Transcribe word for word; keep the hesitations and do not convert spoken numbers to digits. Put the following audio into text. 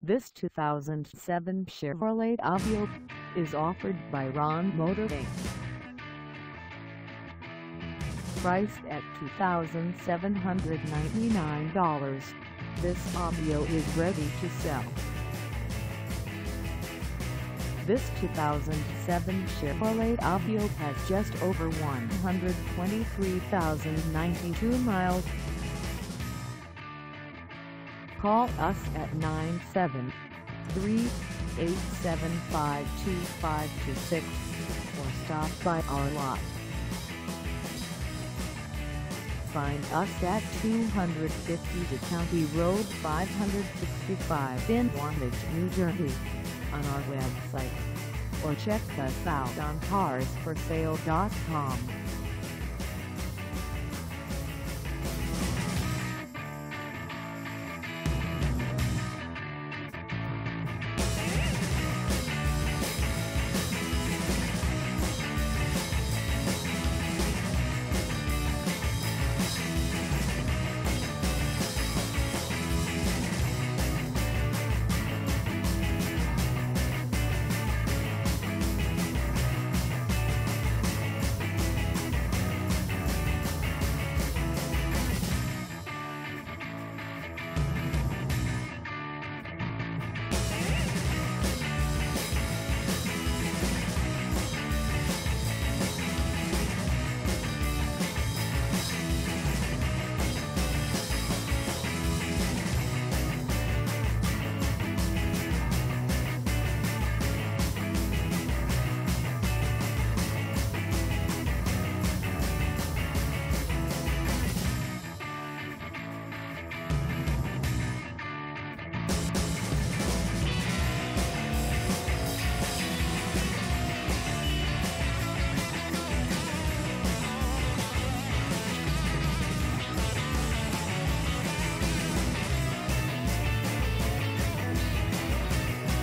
This two thousand seven Chevrolet Aveo is offered by Ron Motor Incorporated. Priced at two thousand seven hundred ninety-nine dollars, this Aveo is ready to sell. This two thousand seven Chevrolet Aveo has just over one hundred twenty-three thousand ninety-two miles. Call us at nine seven three, eight seven five, two five two six or stop by our lot. Find us at two fifty County Road five sixty-five in Wantage, New Jersey, on our website, or check us out on cars for sale dot com.